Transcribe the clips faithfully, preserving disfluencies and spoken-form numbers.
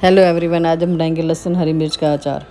Hello everyone, आज हम बनाएंगे लहसुन हरी मिर्च का अचार।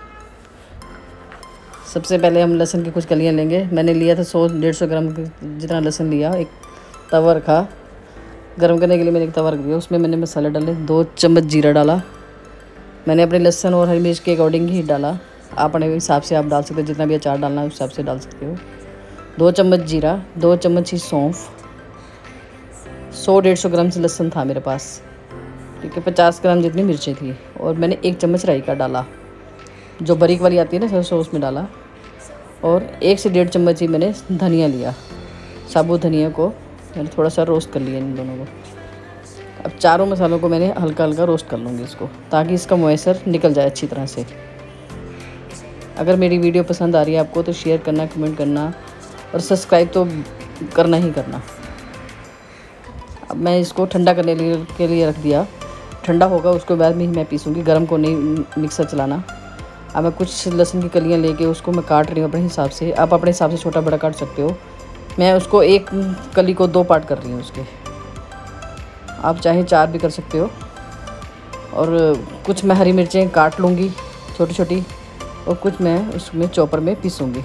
सबसे पहले हम लहसुन की कुछ कलियां लेंगे। मैंने लिया था सौ डेढ़ सौ ग्राम जितना लहसुन लिया। एक तवा रखा गर्म करने के लिए। मैंने एक तवा रख दिया, उसमें मैंने मसाले डाले। दो चम्मच जीरा डाला। मैंने अपने लहसुन और हरी मिर्च के अकॉर्डिंग ही डाला। आप अपने हिसाब से आप डाल सकते हो, जितना भी अचार डालना है उस हिसाब से डाल सकते हो। दो चम्मच जीरा, दो चम्मच ही सौंफ। सौ डेढ़ सौ ग्राम से लहसुन था मेरे पास, क्योंकि पचास ग्राम जितनी मिर्चें थी। और मैंने एक चम्मच राई का डाला, जो बारीक वाली आती है ना सरसों, उसमें डाला। और एक से डेढ़ चम्मच ही मैंने धनिया लिया। साबुत धनिया को मैंने थोड़ा सा रोस्ट कर लिया, इन दोनों को। अब चारों मसालों को मैंने हल्का हल्का रोस्ट कर लूँगी इसको, ताकि इसका मॉइस्चर निकल जाए अच्छी तरह से। अगर मेरी वीडियो पसंद आ रही है आपको तो शेयर करना, कमेंट करना और सब्सक्राइब तो करना ही करना। अब मैं इसको ठंडा करने के लिए रख दिया। ठंडा होगा उसके बाद में ही मैं पीसूँगी, गर्म को नहीं मिक्सर चलाना। अब मैं कुछ लहसुन की कलियां लेके उसको मैं काट रही हूँ अपने हिसाब से। आप अपने हिसाब से छोटा बड़ा काट सकते हो। मैं उसको एक कली को दो पार्ट कर रही हूँ उसके। आप चाहे चार भी कर सकते हो। और कुछ मैं हरी मिर्चें काट लूँगी छोटी छोटी, और कुछ मैं उसमें चॉपर में पीसूँगी।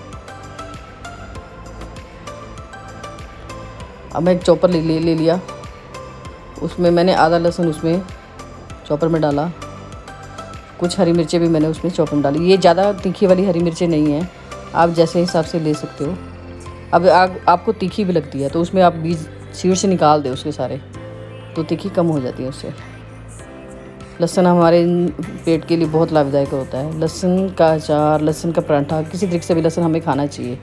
अब मैं एक चॉपर ले, ले ले लिया। उसमें मैंने आधा लहसुन उसमें चॉपर में डाला। कुछ हरी मिर्चें भी मैंने उसमें चॉपर में डाली। ये ज़्यादा तीखी वाली हरी मिर्चें नहीं हैं, आप जैसे हिसाब से ले सकते हो। अब आ, आपको तीखी भी लगती है तो उसमें आप बीज सीड से निकाल दे उसके सारे, तो तीखी कम हो जाती है उससे। लहसुन हमारे पेट के लिए बहुत लाभदायक होता है। लहसुन का अचार, लहसुन का पराठा, किसी तरीके से भी लहसुन हमें खाना चाहिए।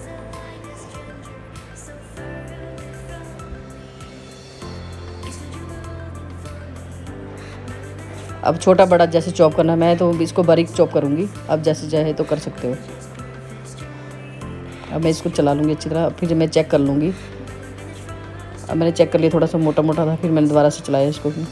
अब छोटा बड़ा जैसे चॉप करना, मैं तो इसको बारीक चॉप करूँगी। अब जैसे चाहे तो कर सकते हो। अब मैं इसको चला लूँगी अच्छी तरह। फिर जब मैं चेक कर लूँगी, अब मैंने चेक कर लिया थोड़ा सा मोटा मोटा था, फिर मैंने दोबारा से चलाया इसको भी।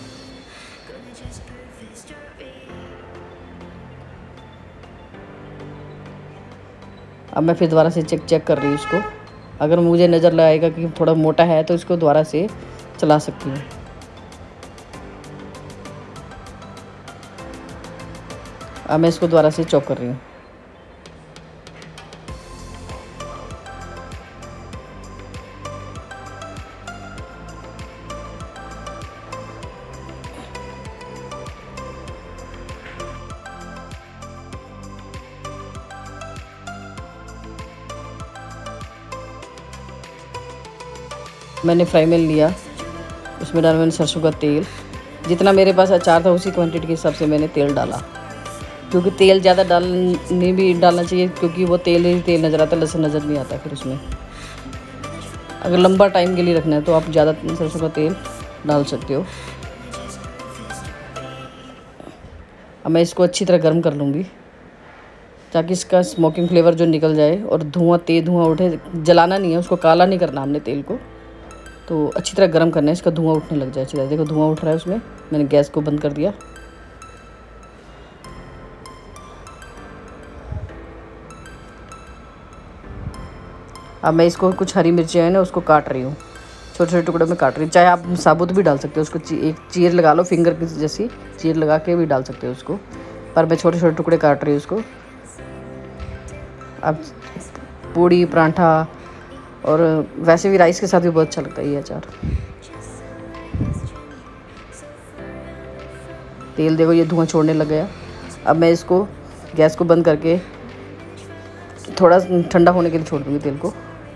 अब मैं फिर दोबारा से चेक चेक कर रही हूँ इसको। अगर मुझे नज़र लगाएगा कि थोड़ा मोटा है तो इसको दोबारा से चला सकती हूँ। अब मैं इसको दोबारा से चॉप कर रही हूँ। मैंने फ्राई पैन लिया, उसमें डाला मैंने सरसों का तेल। जितना मेरे पास अचार था उसी क्वांटिटी के हिसाब से मैंने तेल डाला, क्योंकि तेल ज़्यादा डालने भी डालना चाहिए, क्योंकि वो तेल ही तेल नज़र आता है, लहसुन नज़र नहीं आता फिर उसमें। अगर लंबा टाइम के लिए रखना है तो आप ज़्यादा सरसों का तेल डाल सकते हो। अब मैं इसको अच्छी तरह गर्म कर लूँगी, ताकि इसका स्मोकिंग फ्लेवर जो निकल जाए और धुआं तेज धुआं उठे। जलाना नहीं है उसको, काला नहीं करना हमने तेल को, तो अच्छी तरह गर्म करना है। इसका धुआं उठने लग जाए अच्छी तरह। देखो धुआं उठ रहा है उसमें। मैंने गैस को बंद कर दिया। अब मैं इसको कुछ हरी मिर्ची है ना उसको काट रही हूँ, छोटे छोटे टुकड़ों में काट रही हूँ। चाहे आप साबुत भी डाल सकते हो उसको, ची, एक चीर लगा लो, फिंगर की जैसी चीर लगा के भी डाल सकते हो उसको, पर मैं छोटे छोटे टुकड़े काट रही हूँ उसको। अब पूड़ी, पराठा और वैसे भी राइस के साथ भी बहुत अच्छा लगता है ये अचार। तेल देखो ये धुआं छोड़ने लग गया। अब मैं इसको गैस को बंद करके थोड़ा ठंडा होने के लिए छोड़ दूँगी तेल को।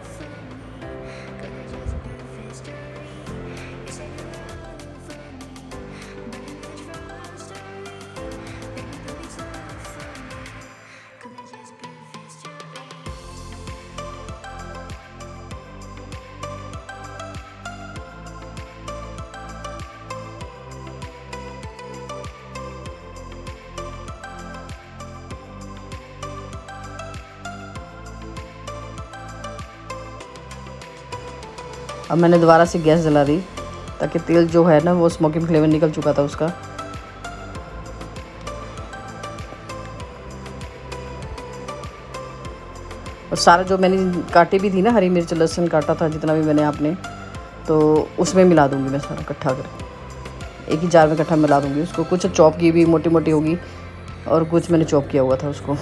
अब मैंने दोबारा से गैस जला दी, ताकि तेल जो है ना वो स्मोकिंग फ्लेवर निकल चुका था उसका। और सारा जो मैंने काटी भी थी ना, हरी मिर्च लहसुन काटा था जितना भी मैंने आपने, तो उसमें मिला दूंगी मैं सारा इकट्ठा करके। एक ही जार में इकट्ठा मिला दूँगी उसको। कुछ चॉप की भी मोटी मोटी होगी और कुछ मैंने चॉप किया हुआ था उसको।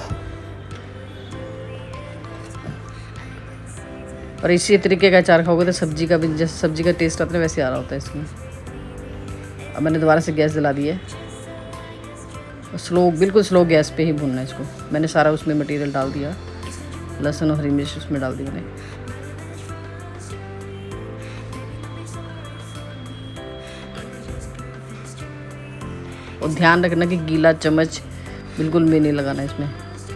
और इसी तरीके का अचार खाओगे तो सब्ज़ी का भी जैसे सब्ज़ी का टेस्ट आता है वैसे आ रहा होता है इसमें। अब मैंने दोबारा से गैस जला दी है। स्लो, बिल्कुल स्लो गैस पे ही भूनना है इसको। मैंने सारा उसमें मटेरियल डाल दिया, लहसुन और हरी मिर्च उसमें डाल दी मैंने। और ध्यान रखना कि गीला चम्मच बिल्कुल भी नहीं लगाना इसमें।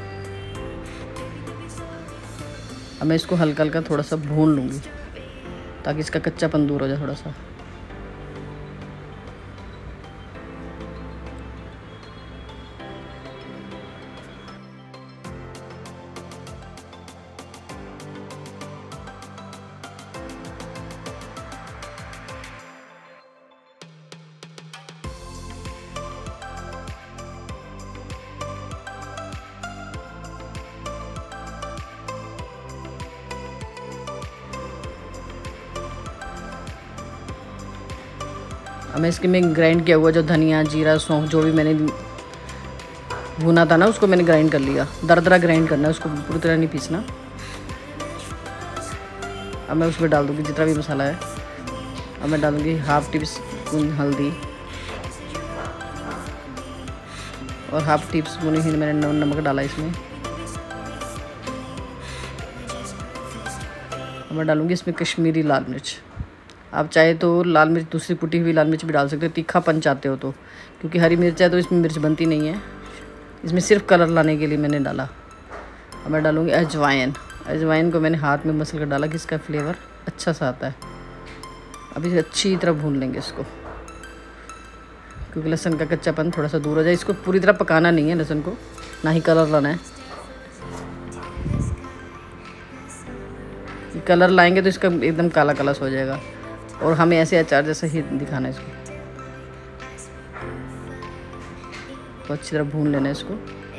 अब मैं इसको हल्का हल्का थोड़ा सा भून लूँगी ताकि इसका कच्चापन दूर हो जाए थोड़ा सा। अब मैं इसके में ग्राइंड किया हुआ जो धनिया, जीरा, सौंफ जो भी मैंने भुना था ना उसको मैंने ग्राइंड कर लिया। दरदरा ग्राइंड करना है उसको, पूरी तरह नहीं पीसना। अब मैं उसमें डाल दूँगी जितना भी मसाला है। अब मैं डालूँगी हाफ टी स्पून हल्दी और हाफ टी स्पून ही मैंने नमक डाला इसमें। अब मैं डालूँगी इसमें कश्मीरी लाल मिर्च। आप चाहे तो लाल मिर्च, दूसरी कुटी हुई लाल मिर्च भी डाल सकते हो, तीखापन चाहते हो तो, क्योंकि हरी मिर्च है तो इसमें मिर्च बनती नहीं है। इसमें सिर्फ कलर लाने के लिए मैंने डाला। अब मैं डालूँगी अजवाइन। अजवाइन को मैंने हाथ में मसल कर डाला कि इसका फ्लेवर अच्छा सा आता है। अब इसे अच्छी तरह भून लेंगे इसको, क्योंकि लहसुन का कच्चापन थोड़ा सा दूर हो जाए। इसको पूरी तरह पकाना नहीं है लहसुन को, ना ही कलर लाना है। कलर लाएंगे तो इसका एकदम काला काला हो जाएगा और हमें ऐसे अचार जैसा ही दिखाना है इसको। तो अच्छी तरह भून लेना है इसको।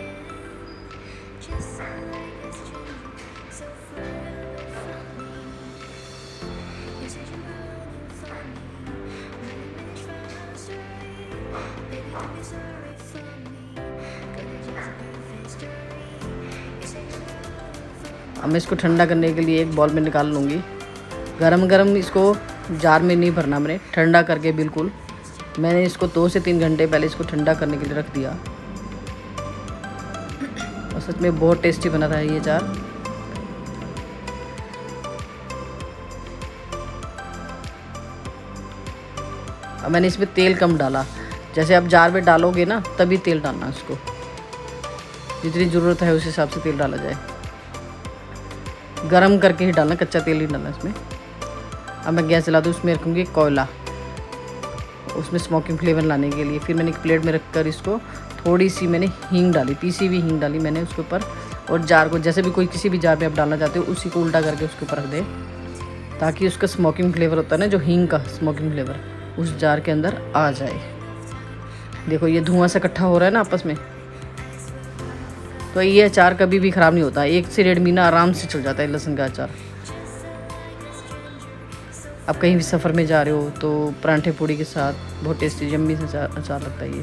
अब मैं इसको ठंडा करने के लिए एक बॉल में निकाल लूँगी। गरम गरम इसको जार में नहीं भरना, मैंने ठंडा करके बिल्कुल मैंने इसको दो से तीन घंटे पहले इसको ठंडा करने के लिए रख दिया। और सच में बहुत टेस्टी बना था ये अचार। अब मैंने इसमें तेल कम डाला। जैसे आप जार में डालोगे ना तभी तेल डालना है उसको, जितनी ज़रूरत है उस हिसाब से तेल डाला जाए। गरम करके ही डालना, कच्चा तेल ही डालना इसमें। अब मैं गैस जला दूँ, उसमें रखूँगी कोयला, उसमें स्मोकिंग फ्लेवर लाने के लिए। फिर मैंने एक प्लेट में रखकर इसको थोड़ी सी मैंने हींग डाली, पीसी हुई हींग डाली मैंने उसके ऊपर। और जार को जैसे भी कोई किसी भी जार में आप डालना चाहते हो उसी को उल्टा करके उसके ऊपर रख दें, ताकि उसका स्मोकिंग फ्लेवर होता है ना, जो हींग का स्मोकिंग फ्लेवर उस जार के अंदर आ जाए। देखो ये धुआं से इकट्ठा हो रहा है ना आपस में, तो ये अचार कभी भी ख़राब नहीं होता। एक से डेढ़ महीना आराम से चल जाता है लहसुन का अचार। आप कहीं भी सफ़र में जा रहे हो तो परांठे पूड़ी के साथ बहुत टेस्टी यम्मी से अचार अचार लगता है ये।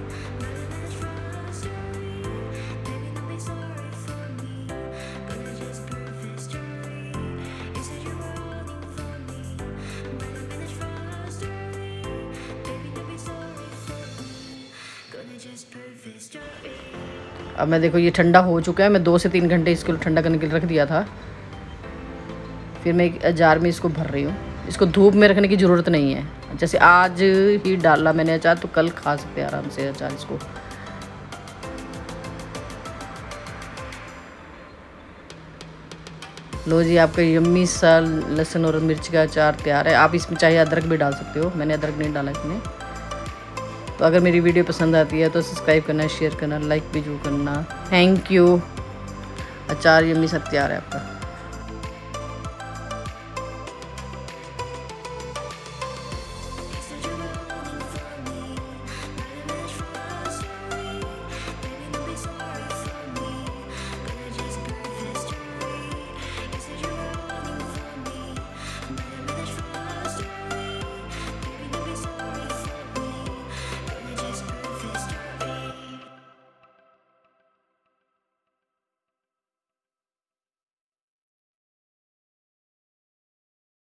अब मैं देखो ये ठंडा हो चुका है। मैं दो से तीन घंटे इसको ठंडा करने के लिए रख दिया था। फिर मैं एक जार में इसको भर रही हूँ। इसको धूप में रखने की ज़रूरत नहीं है। जैसे आज ही डाला मैंने अचार तो कल खा सकते हैं आराम से अचार इसको। लो जी, आपका यम्मी सा लहसुन और मिर्च का अचार तैयार है। आप इसमें चाहे अदरक भी डाल सकते हो, मैंने अदरक नहीं डाला इसमें। तो अगर मेरी वीडियो पसंद आती है तो सब्सक्राइब करना, शेयर करना, लाइक भी जरूर करना। Thank you. अचार यम्मी सा तैयार है आपका।